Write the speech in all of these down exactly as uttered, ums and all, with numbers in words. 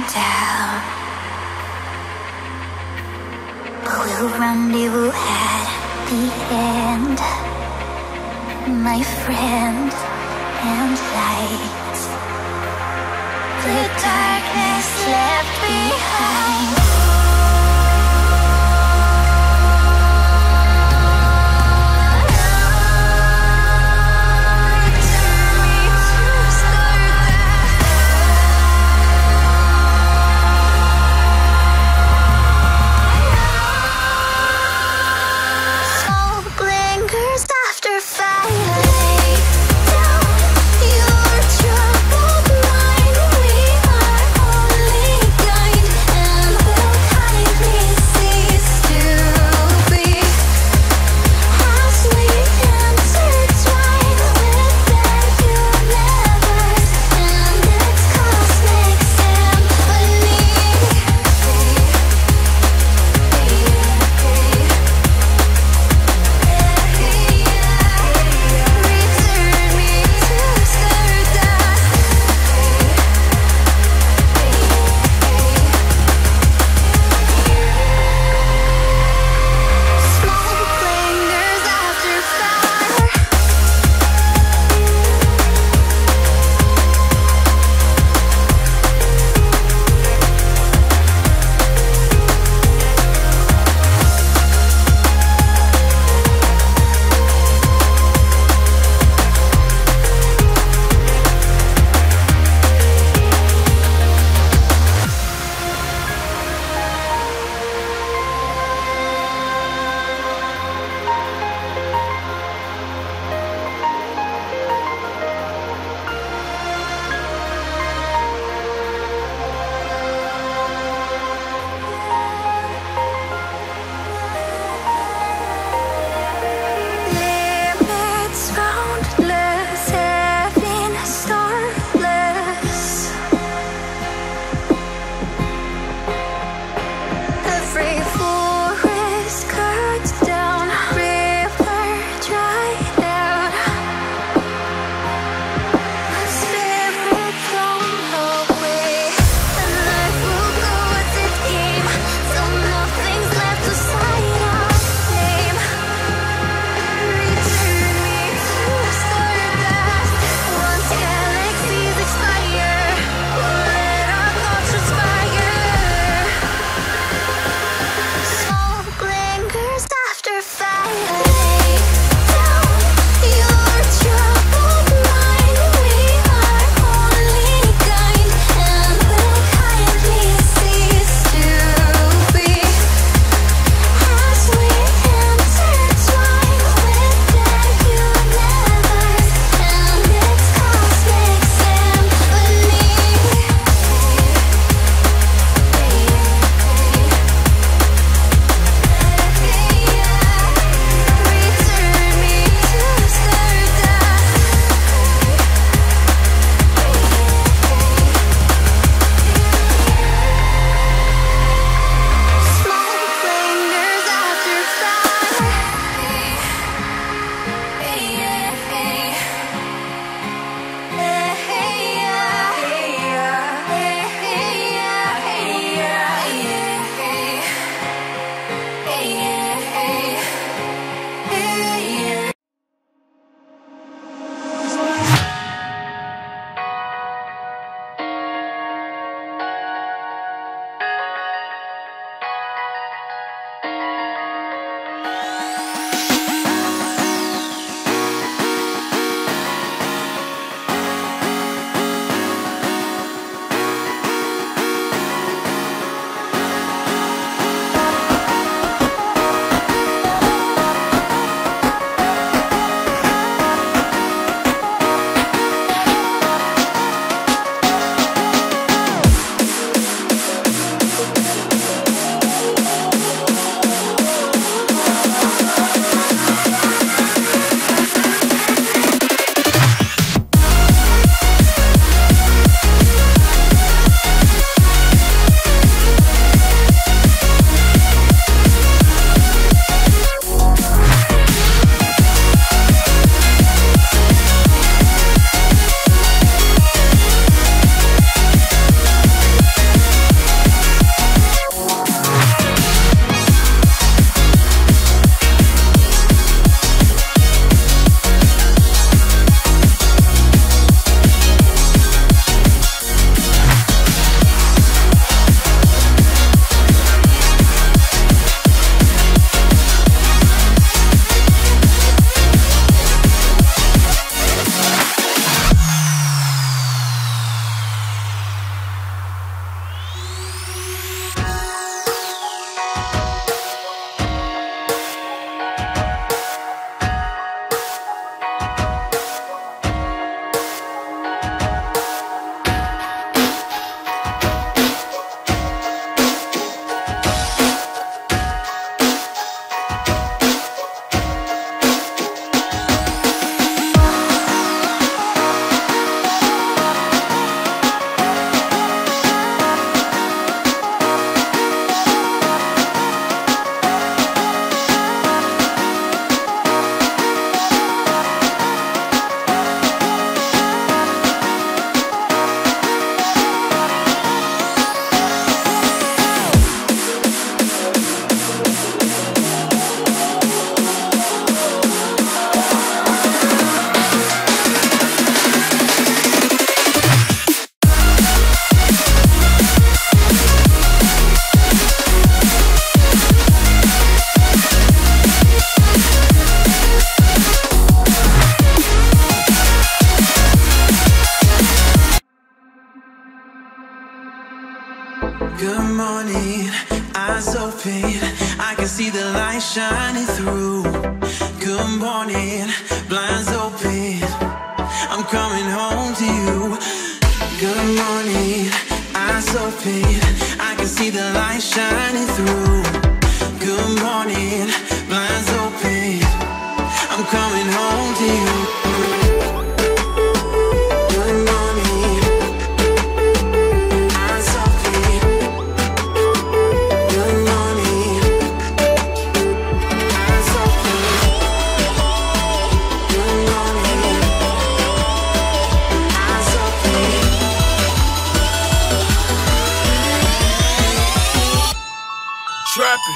down. But we'll rendezvous at the end, my friend, and light the darkness left behind. Your troubled mind, we are only guided. morning, eyes open, I can see the light shining through. Good morning, blinds open, I'm coming home to you. Good morning, eyes open, I can see the light shining through. Good morning, blinds open, I'm coming home to you. Good morning, eyes open. Good morning, eyes open. Good morning, eyes open. Trapping.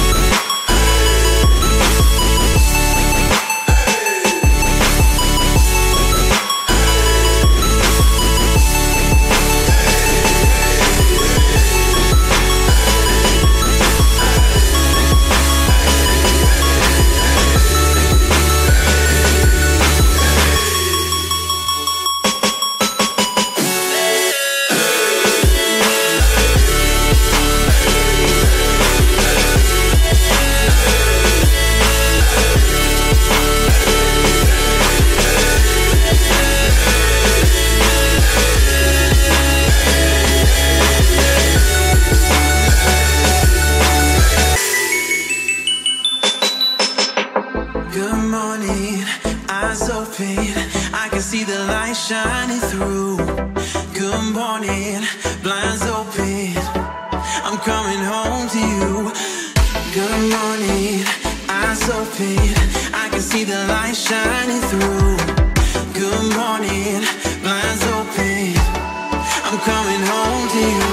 Good morning, eyes open, I can see the light shining through. Good morning, blinds open, I'm coming home to you. Good morning, eyes open, I can see the light shining through. Good morning, blinds open, I'm coming home to you.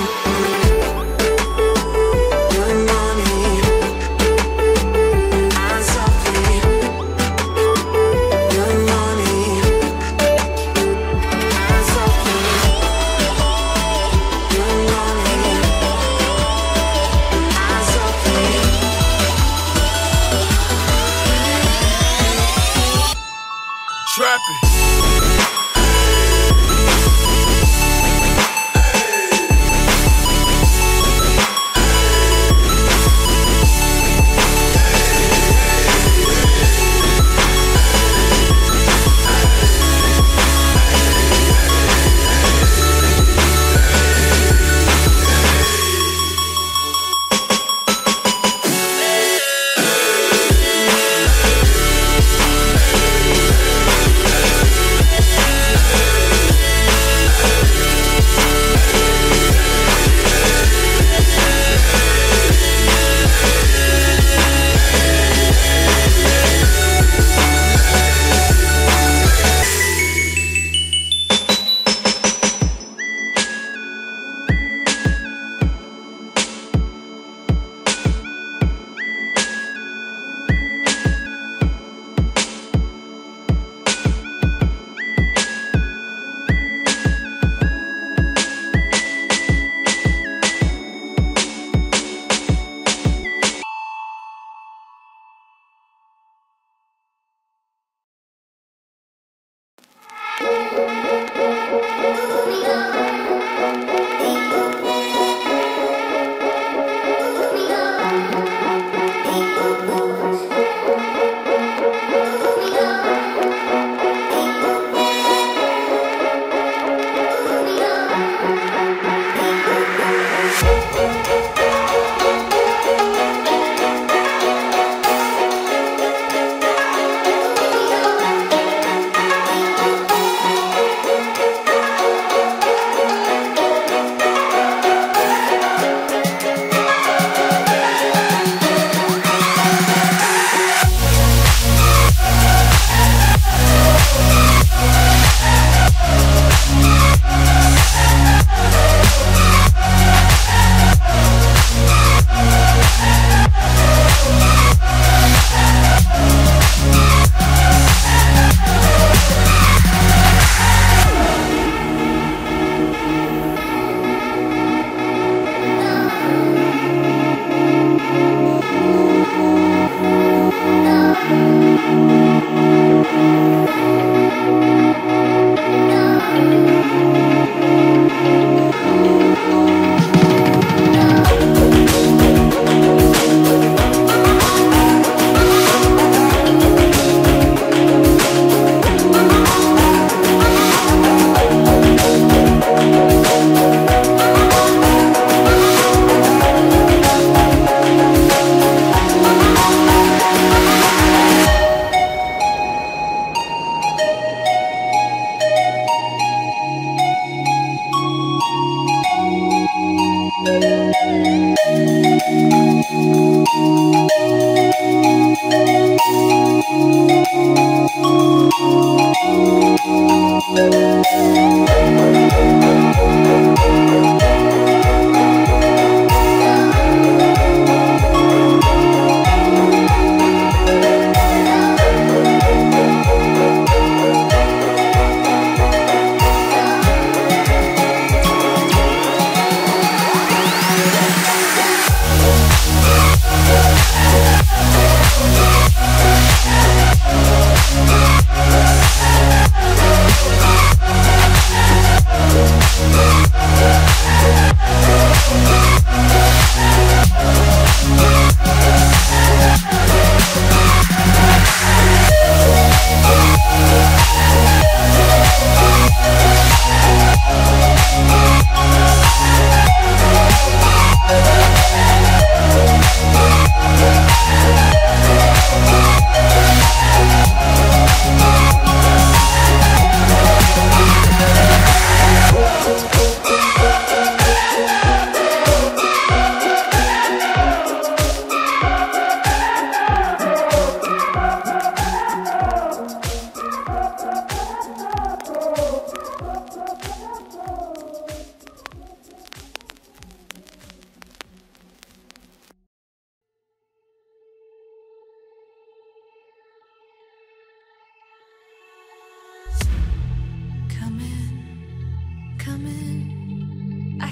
Good morning, eyes open. Good morning, eyes open. Good morning, eyes open. Trapping.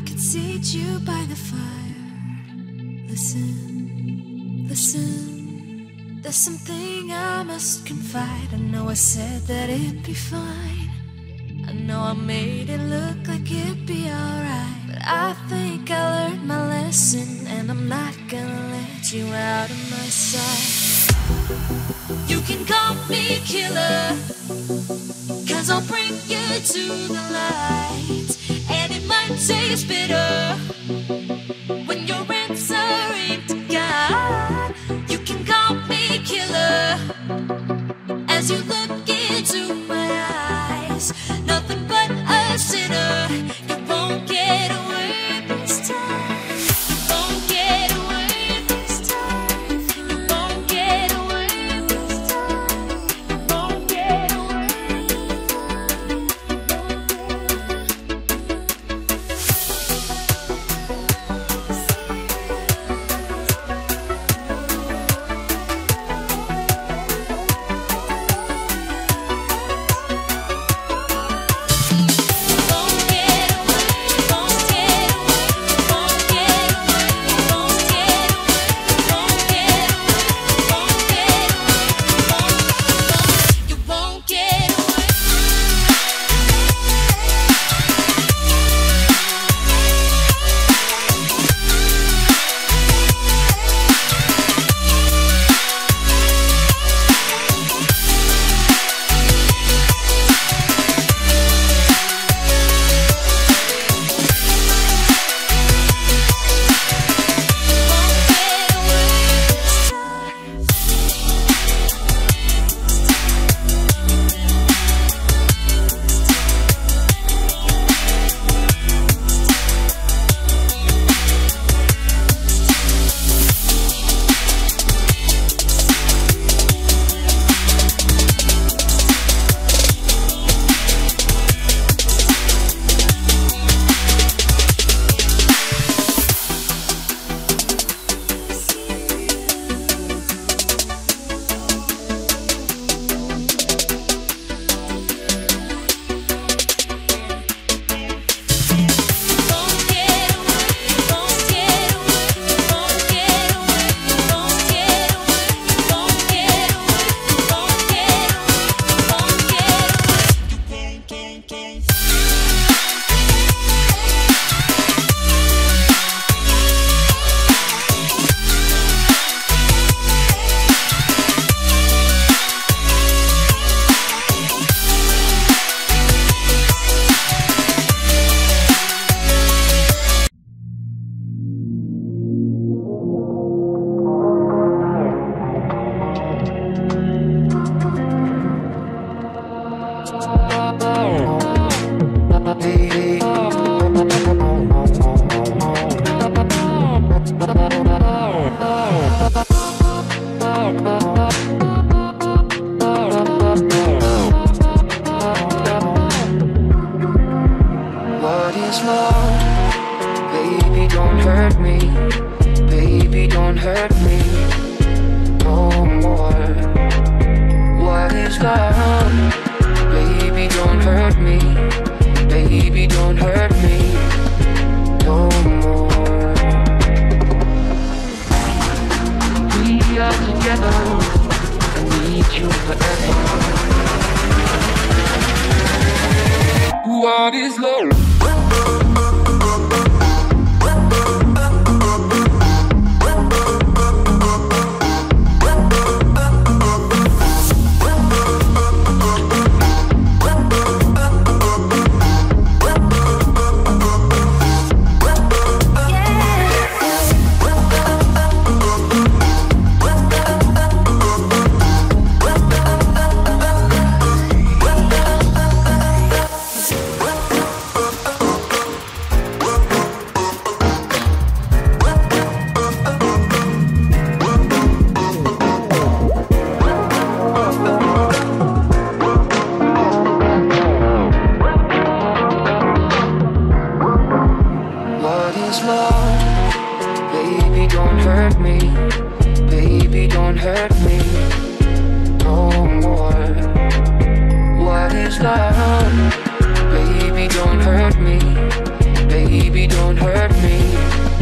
could seat you by the fire. Listen, listen. There's something I must confide. I know I said that it'd be fine. I know I made it look like it'd be alright, but I think I learned my lesson, and I'm not gonna let you out of my sight. You can call me killer, 'cause I'll bring you to the light. And it might taste bitter when you're answering to God. You can call me killer as you look into my eyes. Nothing but a sinner. You won't get away this time. You won't get away this time. You won't get away this time. You won't get away. What is love? Baby, don't hurt me. Baby, don't hurt me no more. What is love? Baby, don't hurt me. Baby, don't hurt me no more. We are together. I need you forever. What is love? Baby, don't hurt me. Baby, don't hurt me no more. What is love? Baby, don't hurt me. Baby, don't hurt me.